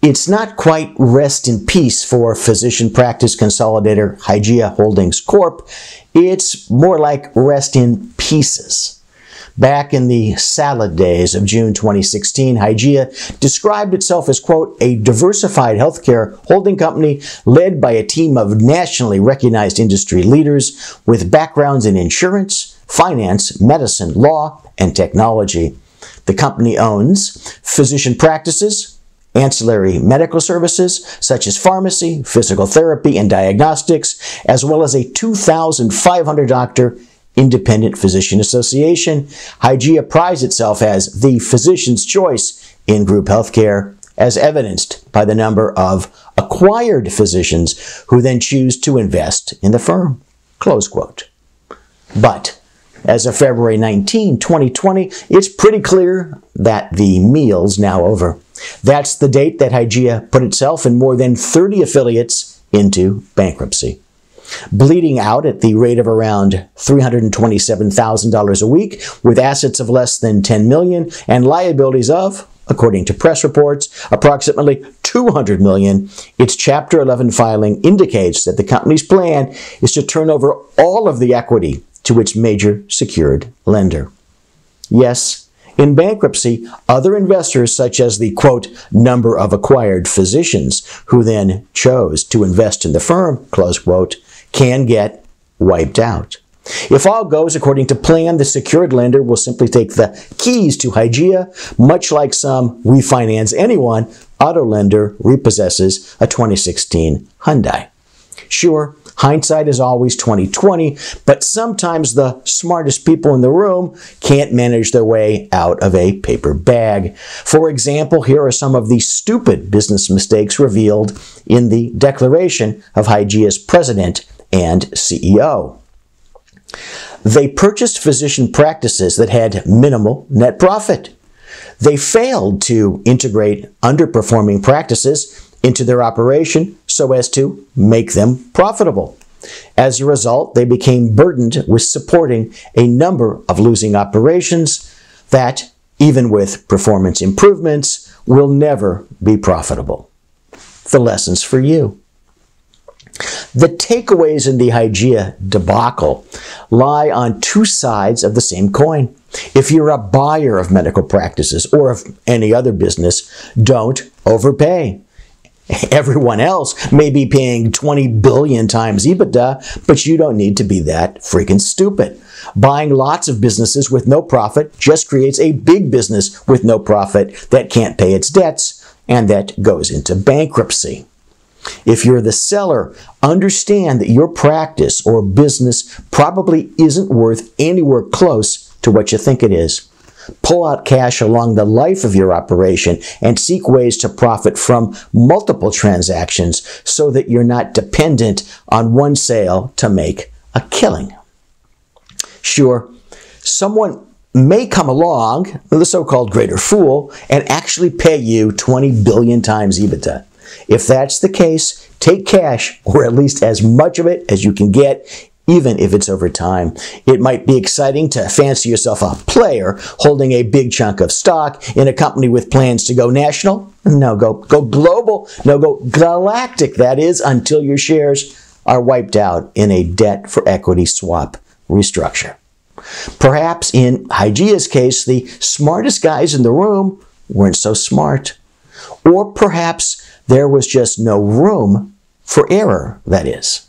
It's not quite rest in peace for physician practice consolidator Hygieia Holdings Corp. It's more like rest in pieces. Back in the salad days of June 2016, Hygieia described itself as, quote, a diversified healthcare holding company led by a team of nationally recognized industry leaders with backgrounds in insurance, finance, medicine, law, and technology. The company owns physician practices, ancillary medical services such as pharmacy, physical therapy, and diagnostics, as well as a 2,500 doctor independent physician association. Hygieia prides itself as the physician's choice in group healthcare, as evidenced by the number of acquired physicians who then choose to invest in the firm. Close quote. But as of February 19, 2020, it's pretty clear that the meal's now over. That's the date that Hygieia put itself and more than 30 affiliates into bankruptcy. Bleeding out at the rate of around $327,000 a week, with assets of less than $10 million and liabilities of, according to press reports, approximately $200 million, its Chapter 11 filing indicates that the company's plan is to turn over all of the equity to its major secured lender. Yes, in bankruptcy, other investors, such as the, quote, number of acquired physicians who then chose to invest in the firm, close quote, can get wiped out. If all goes according to plan, the secured lender will simply take the keys to Hygieia, much like some "we finance anyone" auto lender repossesses a 2016 Hyundai. Sure, hindsight is always 20/20, but sometimes the smartest people in the room can't manage their way out of a paper bag. For example, here are some of the stupid business mistakes revealed in the declaration of Hygieia's president and CEO. They purchased physician practices that had minimal net profit. They failed to integrate underperforming practices into their operation so as to make them profitable. As a result, they became burdened with supporting a number of losing operations that, even with performance improvements, will never be profitable. The lessons for you. The takeaways in the Hygieia debacle lie on two sides of the same coin. If you're a buyer of medical practices or of any other business, don't overpay. Everyone else may be paying 20 billion times EBITDA, but you don't need to be that freaking stupid. Buying lots of businesses with no profit just creates a big business with no profit that can't pay its debts and that goes into bankruptcy. If you're the seller, understand that your practice or business probably isn't worth anywhere close to what you think it is. Pull out cash along the life of your operation and seek ways to profit from multiple transactions so that you're not dependent on one sale to make a killing. Sure, someone may come along, the so-called greater fool, and actually pay you 20 billion times EBITDA. If that's the case, take cash, or at least as much of it as you can get, even if it's over time. It might be exciting to fancy yourself a player holding a big chunk of stock in a company with plans to go national. No, go global. No, go galactic, that is, until your shares are wiped out in a debt for equity swap restructure. Perhaps in Hygieia's case, the smartest guys in the room weren't so smart. Or perhaps there was just no room for error, that is.